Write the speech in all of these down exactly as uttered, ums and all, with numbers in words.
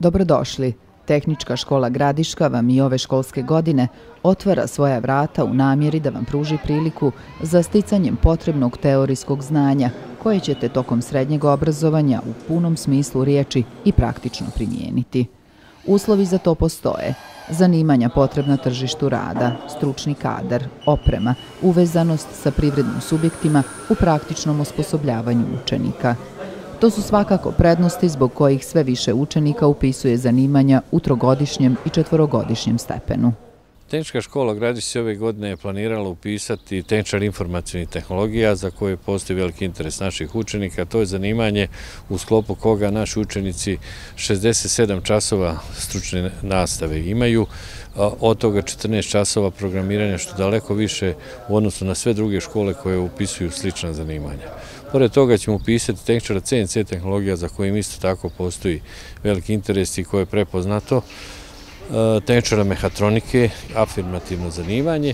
Dobrodošli. Tehnička škola Gradiška vam i ove školske godine otvara svoja vrata u namjeri da vam pruži priliku za sticanjem potrebnog teorijskog znanja koje ćete tokom srednjeg obrazovanja u punom smislu riječi i praktično primijeniti. Uslovi za to postoje: zanimanja potrebna tržištu rada, stručni kadar, oprema, uvezanost sa privrednim subjektima u praktičnom osposobljavanju učenika. To su svakako prednosti zbog kojih sve više učenika upisuje zanimanja u trogodišnjem i četvorogodišnjem stepenu. Tehnička škola Gradiška ove godine je planirala upisati tehničar informacionih tehnologija za koje postoji veliki interes naših učenika. To je zanimanje u sklopu koga naši učenici šezdeset sedam časova stručne nastave imaju, od toga četrnaest časova programiranja, što daleko više u odnosu na sve druge škole koje upisuju slična zanimanja. Pored toga ćemo upisati tehničara C N C tehnologija za kojim isto tako postoji veliki interes i koje je prepoznato, tehničara mehatronike, afirmativno zanimanje,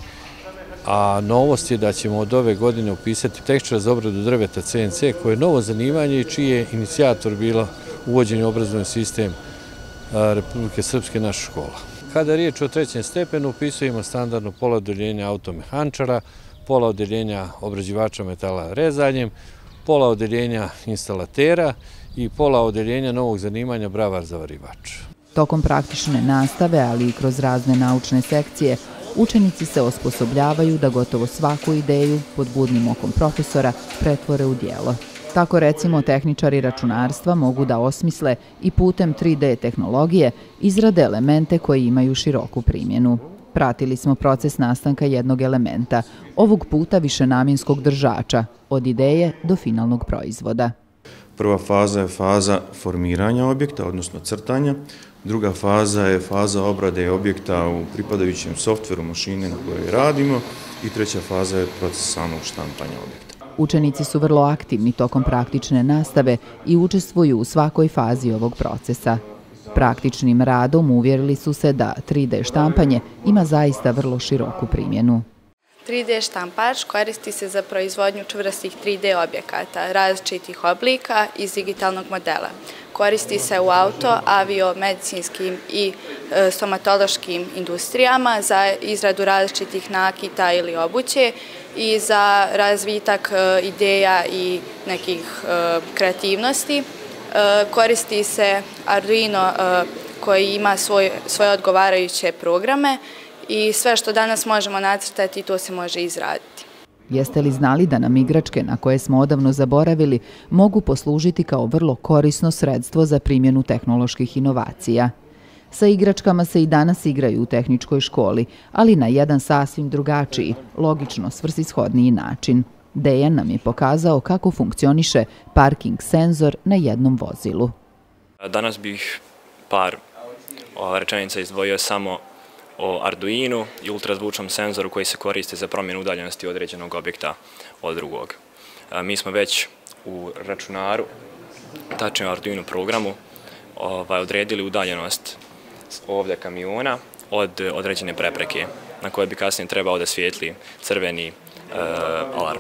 a novost je da ćemo od ove godine upisati tehničara za obradu drveta C N C, koje je novo zanimanje i čiji je inicijator bila uvođenje u obrazovni sistem Republike Srpske naša škola. Kada je riječ o trećem stepenu, upisujemo standardno pola odeljenja automehančara, pola odeljenja obrađivača metala rezanjem, pola odeljenja instalatera i pola odeljenja novog zanimanja bravar zavarivač. Tokom praktične nastave, ali i kroz razne naučne sekcije, učenici se osposobljavaju da gotovo svaku ideju pod budnim okom profesora pretvore u djelo. Tako recimo tehničari računarstva mogu da osmisle i putem tri D tehnologije izrade elemente koji imaju široku primjenu. Pratili smo proces nastanka jednog elementa, ovog puta višenamjenskog držača, od ideje do finalnog proizvoda. Prva faza je faza formiranja objekta, odnosno crtanja. Druga faza je faza obrade objekta u pripadajućem softveru mašine na kojoj radimo i treća faza je proces samog štampanja objekta. Učenici su vrlo aktivni tokom praktične nastave i učestvuju u svakoj fazi ovog procesa. Praktičnim radom uvjerili su se da tri D štampanje ima zaista vrlo široku primjenu. tri D štampač koristi se za proizvodnju čvrstih tri D objekata različitih oblika iz digitalnog modela. Koristi se u auto, avio, medicinskim i stomatološkim industrijama za izradu različitih nakita ili obuće i za razvitak ideja i nekih kreativnosti. Koristi se Arduino koji ima svoje odgovarajuće programe i sve što danas možemo nacrtati, to se može izraditi. Jeste li znali da nam igračke, na koje smo odavno zaboravili, mogu poslužiti kao vrlo korisno sredstvo za primjenu tehnoloških inovacija? Sa igračkama se i danas igraju u tehničkoj školi, ali na jedan sasvim drugačiji, logično svrsishodniji način. Dejan nam je pokazao kako funkcioniše parking senzor na jednom vozilu. Danas bih par rečenica izdvojio samo o Arduinu i ultrazvučnom senzoru koji se koristi za promjenu udaljenosti određenog objekta od drugog. Mi smo već u računaru, tačnije u Arduino programu, odredili udaljenost ovdje kamiona od određene prepreke na koje bi kasnije trebao da svijetli crveni alarm.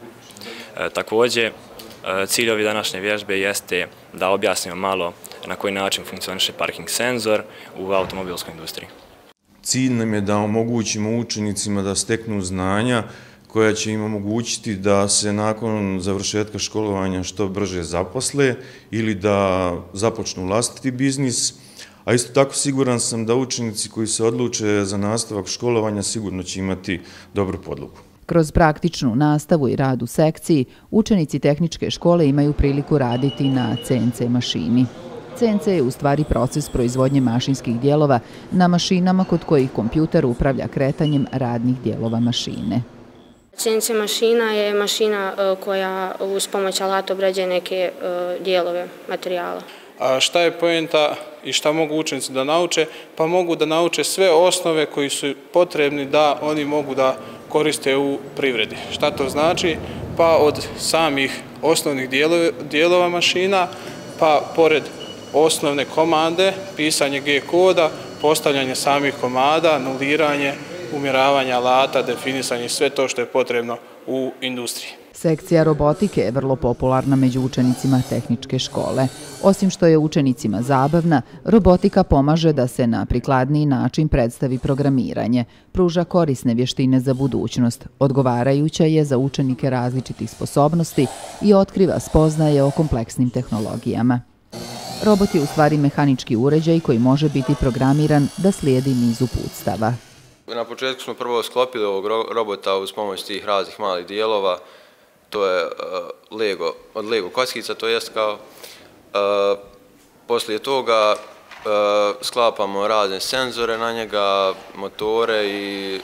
Također, cilj ove današnje vježbe jeste da objasnimo malo na koji način funkcioniše parking senzor u automobilskoj industriji. Cilj nam je da omogućimo učenicima da steknu znanja koja će im omogućiti da se nakon završetka školovanja što brže zaposle ili da započnu vlastiti biznis, a isto tako siguran sam da učenici koji se odluče za nastavak školovanja sigurno će imati dobru podlogu. Kroz praktičnu nastavu i rad u sekciji, učenici tehničke škole imaju priliku raditi na C N C mašini. C N C je u stvari proces proizvodnje mašinskih dijelova na mašinama kod kojih kompjuter upravlja kretanjem radnih dijelova mašine. C N C mašina je mašina koja uz pomoć alata obrađuje neke dijelove materijala. A šta je poenta i šta mogu učenici da nauče? Pa mogu da nauče sve osnove koji su potrebni da oni mogu da koriste u privredi. Šta to znači? Pa od samih osnovnih dijelova mašina, pa pored osnovne komande, pisanje G koda, postavljanje samih komada, anuliranje, umjeravanje alata, definisanje, sve to što je potrebno u industriji. Sekcija robotike je vrlo popularna među učenicima tehničke škole. Osim što je učenicima zabavna, robotika pomaže da se na prikladniji način predstavi programiranje, pruža korisne vještine za budućnost, odgovarajuća je za učenike različitih sposobnosti i otkriva spoznaje o kompleksnim tehnologijama. Robot je u stvari mehanički uređaj koji može biti programiran da slijedi niz uputstava. Na početku smo prvo sklopili ovog robota uz pomoć tih raznih malih dijelova. To je uh, Lego, od Lego kockica, to jest kao. Uh, poslije toga uh, sklapamo razne senzore na njega, motore i,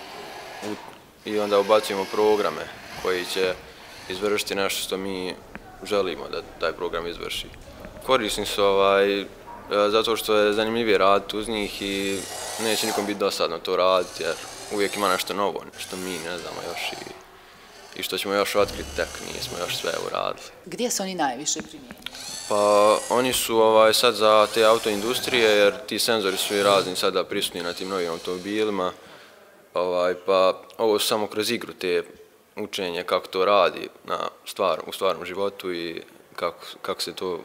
i onda ubacujemo programe koji će izvršiti nešto što mi želimo da taj program izvrši. Korisni su ovaj, uh, zato što je zanimljivije raditi uz njih i neće nikom biti dosadno to raditi jer uvijek ima nešto novo, što mi ne znamo još i i što ćemo još otkriti, tek nismo još sve uradili. Gdje su oni najviše primijenjeni? Pa oni su ovaj, sad za te autoindustrije, jer ti senzori su i razni sada prisutni na tim novim automobilima, ovaj, pa ovo su samo kroz igru te učenje kako to radi na stvar, u stvarnom životu i kako, kako se to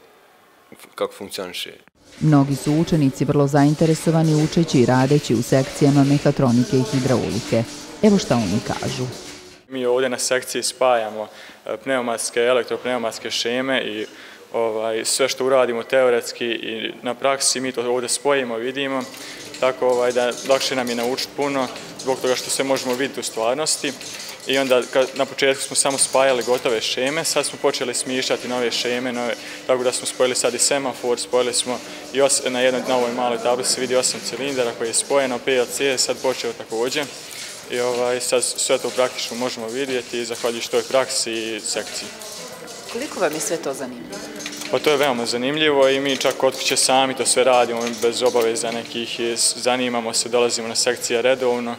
kako funkcioniše. Mnogi su učenici vrlo zainteresovani učeći i radeći u sekcijama mehatronike i hidraulike. Evo šta oni kažu. Mi ovdje na sekciji spajamo pneumatske, elektropneumatske šeme i ovaj, sve što uradimo teoretski i na praksi mi to ovdje spojimo, vidimo, tako ovaj, da lakše nam je naučiti puno zbog toga što sve možemo vidjeti u stvarnosti. I onda kad, na početku smo samo spajali gotove šeme, sad smo počeli smišljati nove šeme, nove, tako da smo spojili sad i semafor, spojili smo i os, na jednoj novoj maloj tabli se vidi osam cilindara koji je spojeno, P L C je sad počeo također. I ovaj, sad sve to praktično možemo vidjeti zahvaljujući toj praksi i sekciji. Koliko vam je sve to zanimljivo? Pa to je veoma zanimljivo i mi čak kod kuće sami to sve radimo bez obaveza nekih, zanimamo se, dolazimo na sekcije redovno.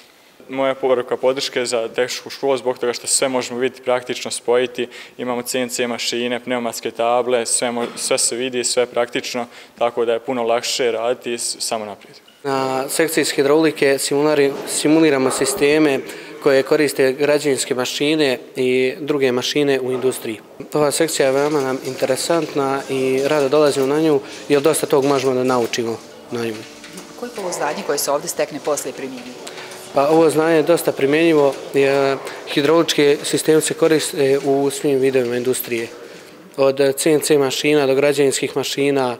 Moja poruka podrške za tehničku školu zbog toga što sve možemo vidjeti praktično spojiti. Imamo C N C mašine, pneumatske table, sve, sve se vidi, sve praktično, tako da je puno lakše raditi samo naprijed. Na sekciji hidraulike simuliramo sisteme koje koriste građevinske mašine i druge mašine u industriji. Ova sekcija je veoma nam interesantna i rado dolazimo na nju jer dosta tog možemo da naučimo na nju. Koliko ovo znanje koje se ovdje stekne poslije primjenjivo? Pa ovo znanje je dosta primjenjivo jer hidrauličke sisteme se koriste u svim vidovima industrije. Od C N C mašina do građevinskih mašina,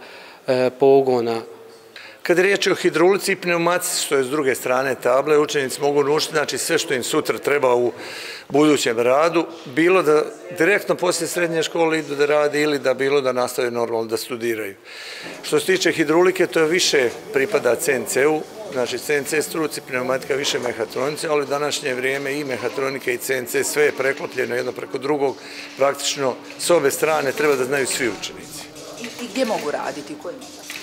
pogona. Kad je riječ o hidraulici i pneumatici, što je s druge strane table, učenici mogu naučiti znači, sve što im sutra treba u budućem radu, bilo da direktno poslije srednje škole idu da rade ili da bilo da nastave normalno da studiraju. Što se tiče hidraulike, to više pripada C N C-u, znači C N C struci, pneumatika više mehatronice, ali u današnje vrijeme i mehatronika i C N C sve je preklopljeno jedno preko drugog, praktično s obe strane treba da znaju svi učenici. I gdje mogu raditi? U kojim?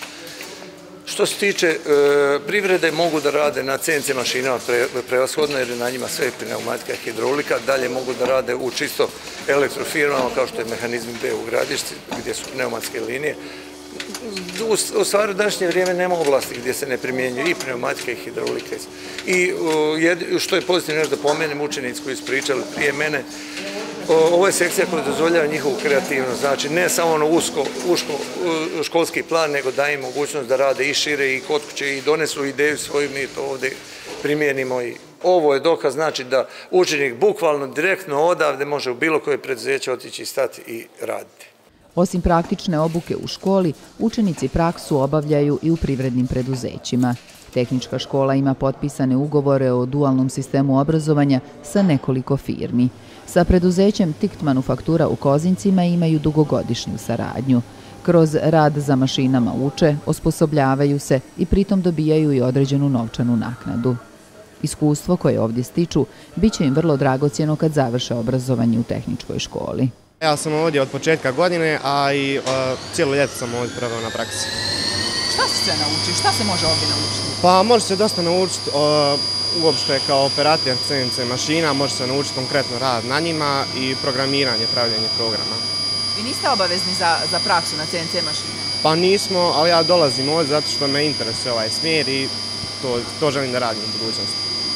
Što se tiče e, privrede, mogu da rade na C N C mašinama pre, prevashodno jer je na njima sve pneumatika i hidraulika, dalje mogu da rade u čisto elektrofirmama kao što je mehanizmi B u Gradišci gdje su pneumatske linije. U, u stvari u današnje vrijeme nema oblasti gdje se ne primjenjuje i pneumatika i hidraulika. I o, jed, što je pozitivno još da pomenem učenici koji su pričali prije mene, ovo je sekcija koja dozvoljava njihovu kreativnost, znači ne samo ono usko, uško, školski plan, nego daje im mogućnost da rade i šire i kod kuće i donesu ideju svoju, mi to ovdje primijenimo. I ovo je dokaz, znači da učenik bukvalno direktno odavde može u bilo koje preduzeće otići, stati i raditi. Osim praktične obuke u školi, učenici praksu obavljaju i u privrednim preduzećima. Tehnička škola ima potpisane ugovore o dualnom sistemu obrazovanja sa nekoliko firmi. Sa preduzećem Tikt Manufaktura u Kozincima imaju dugogodišnju saradnju. Kroz rad za mašinama uče, osposobljavaju se i pritom dobijaju i određenu novčanu naknadu. Iskustvo koje ovdje stiču bit će im vrlo dragocjeno kad završe obrazovanje u tehničkoj školi. Ja sam ovdje od početka godine, a i uh, cijelo ljeto sam ovdje proveo na praksi. Šta se sve nauči? Šta se može ovdje naučiti? Pa može se dosta naučiti uh, uopšte kao operator C N C mašina, može se naučiti konkretno rad na njima i programiranje, pravljenje programa. Vi niste obavezni za, za praksu na C N C mašine? Pa nismo, ali ja dolazim ovdje zato što me interesuje ovaj smjer i to, to želim da radim u budućnosti. Koliko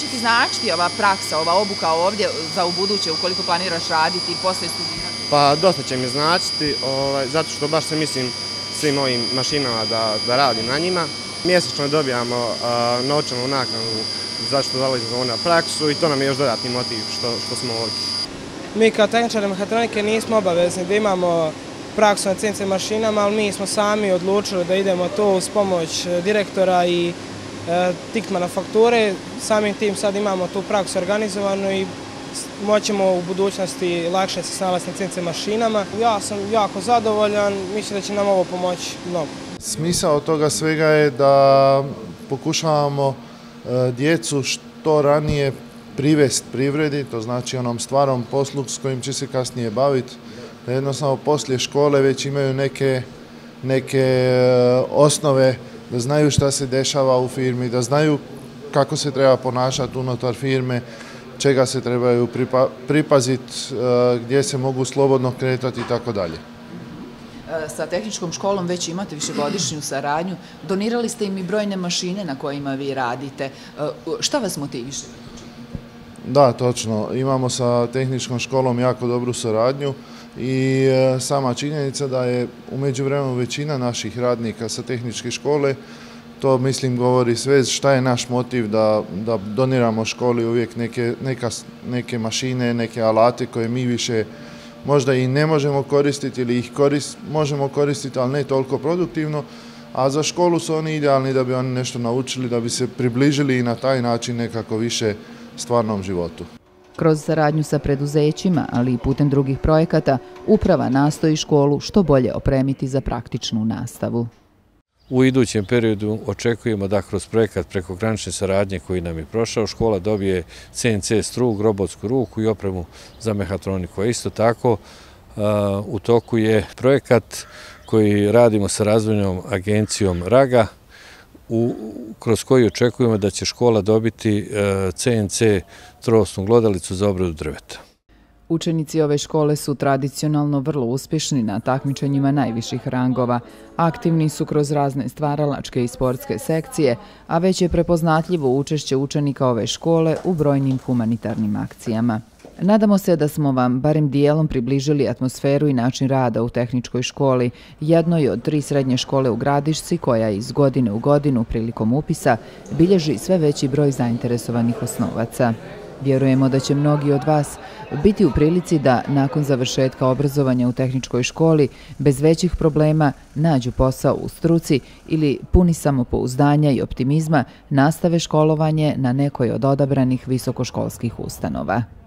će ti značiti ova praksa, ova obuka ovdje za ubuduće ukoliko planiraš raditi i poslije studirati? Pa dosta će mi značiti, ovaj, zato što baš se mislim svim ovim mašinama da, da radim na njima. Mjesečno dobijamo a, novčanu naknadu zato što dolazimo na praksu i to nam je još dodatni motiv što, što smo ovdje. Mi kao tehničari mehatronike nismo obavezni da imamo praksu na C N C mašinama, ali mi smo sami odlučili da idemo to uz pomoć direktora i e, Tikt manufakture. Samim tim sad imamo tu praksu organizovanu i moćemo u budućnosti lakše se snalaziti na C N C mašinama. Ja sam jako zadovoljan, mislim da će nam ovo pomoći mnogo. Smisao toga svega je da pokušavamo djecu što ranije privesti privredi, to znači onom stvarnom poslu s kojim će se kasnije baviti, da jednostavno poslije škole već imaju neke, neke osnove, da znaju šta se dešava u firmi, da znaju kako se treba ponašati unutar firme, čega se trebaju pripa, pripaziti, gdje se mogu slobodno kretati i tako dalje. Sa tehničkom školom već imate višegodišnju saradnju. Donirali ste im i brojne mašine na kojima vi radite. Šta vas motiviše? Da, točno. Imamo sa tehničkom školom jako dobru saradnju i sama činjenica da je u međuvremenu većina naših radnika sa tehničke škole, to mislim govori sve šta je naš motiv da, da doniramo školi uvijek neke, neka, neke mašine, neke alate koje mi više možda i ne možemo koristiti ili ih korist, možemo koristiti, ali ne toliko produktivno, a za školu su oni idealni da bi oni nešto naučili, da bi se približili i na taj način nekako više stvarnom životu. Kroz saradnju sa preduzećima, ali i putem drugih projekata, uprava nastoji školu što bolje opremiti za praktičnu nastavu. U idućem periodu očekujemo da kroz projekat prekogranične saradnje koji nam je prošao, škola dobije C N C strug, robotsku ruku i opremu za mehatroniku. A isto tako u toku je projekat koji radimo sa razvojnom agencijom RAGA, u, kroz koji očekujemo da će škola dobiti C N C troosnu glodalicu za obradu drveta. Učenici ove škole su tradicionalno vrlo uspješni na takmičenjima najviših rangova. Aktivni su kroz razne stvaralačke i sportske sekcije, a već je prepoznatljivo učešće učenika ove škole u brojnim humanitarnim akcijama. Nadamo se da smo vam barem dijelom približili atmosferu i način rada u tehničkoj školi, jednoj od tri srednje škole u Gradišci, koja iz godine u godinu prilikom upisa bilježi sve veći broj zainteresovanih osnovaca. Vjerujemo da će mnogi od vas biti u prilici da nakon završetka obrazovanja u tehničkoj školi bez većih problema nađu posao u struci ili puni samopouzdanja i optimizma nastave školovanje na nekoj od odabranih visokoškolskih ustanova.